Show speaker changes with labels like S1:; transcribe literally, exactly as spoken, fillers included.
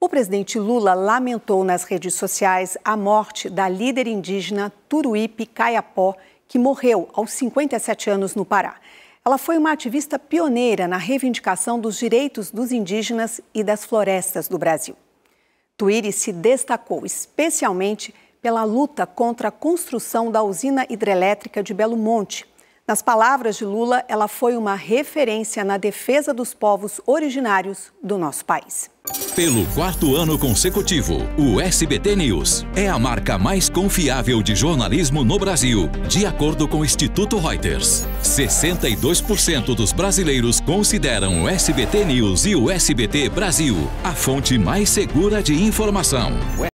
S1: O presidente Lula lamentou nas redes sociais a morte da líder indígena Turuípe Kayapó, que morreu aos cinquenta e sete anos no Pará. Ela foi uma ativista pioneira na reivindicação dos direitos dos indígenas e das florestas do Brasil. Tuíri se destacou especialmente pela luta contra a construção da usina hidrelétrica de Belo Monte. Nas palavras de Lula, ela foi uma referência na defesa dos povos originários do nosso país.
S2: Pelo quarto ano consecutivo, o S B T News é a marca mais confiável de jornalismo no Brasil, de acordo com o Instituto Reuters. sessenta e dois por cento dos brasileiros consideram o S B T News e o S B T Brasil a fonte mais segura de informação.